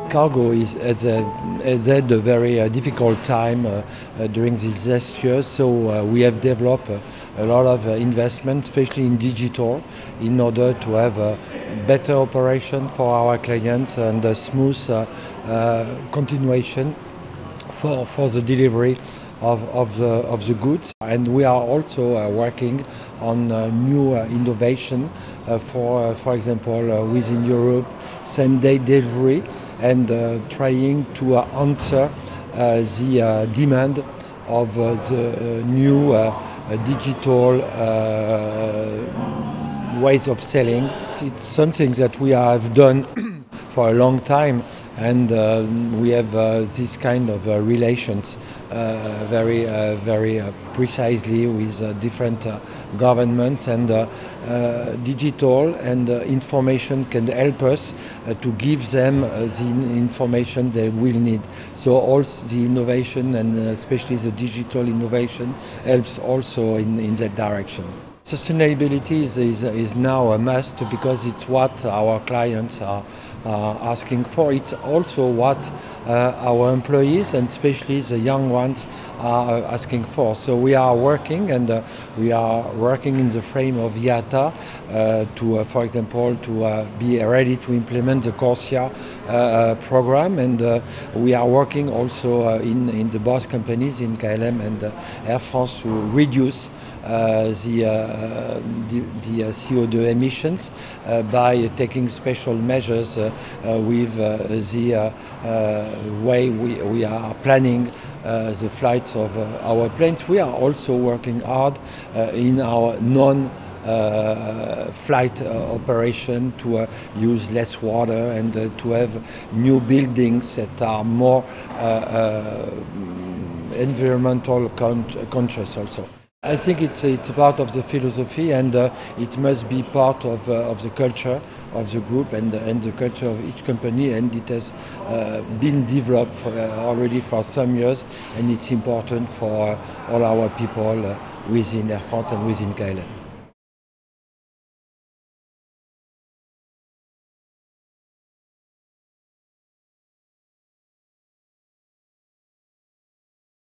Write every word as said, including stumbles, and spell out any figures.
Cargo is, has, uh, has had a very uh, difficult time uh, uh, during these last years, so uh, we have developed uh, a lot of uh, investment, especially in digital, in order to have a better operation for our clients and a smooth uh, uh, continuation for, for the delivery of, of, the, of the goods. And we are also uh, working on uh, new uh, innovation uh, for, uh, for example, uh, within Europe, same-day delivery, and uh, trying to uh, answer uh, the uh, demand of uh, the uh, new uh, uh, digital uh, ways of selling. It's something that we have done for a long time, and uh, we have uh, this kind of uh, relations uh, very, uh, very uh, precisely with uh, different uh, governments, and uh, uh, digital and uh, information can help us uh, to give them uh, the information they will need. So also the innovation, and uh, especially the digital innovation, helps also in, in that direction. Sustainability is, is, is now a must, because it's what our clients are uh, asking for. It's also what uh, our employees, and especially the young ones, are asking for. So we are working, and uh, we are working in the frame of I A T A uh, to, uh, for example, to uh, be ready to implement the CORSIA uh, program, and uh, we are working also uh, in, in the boss companies in K L M and uh, Air France to reduce Uh, the, uh, the, the uh, C O two emissions uh, by taking special measures uh, uh, with uh, the uh, uh, way we, we are planning uh, the flights of uh, our planes. We are also working hard uh, in our non Uh, flight uh, operation to uh, use less water, and uh, to have new buildings that are more uh, uh, environmental con conscious also. I think it's it's part of the philosophy, and uh, it must be part of uh, of the culture of the group, and and the culture of each company, and it has uh, been developed for, uh, already for some years, and it's important for uh, all our people uh, within Air France and within K L M.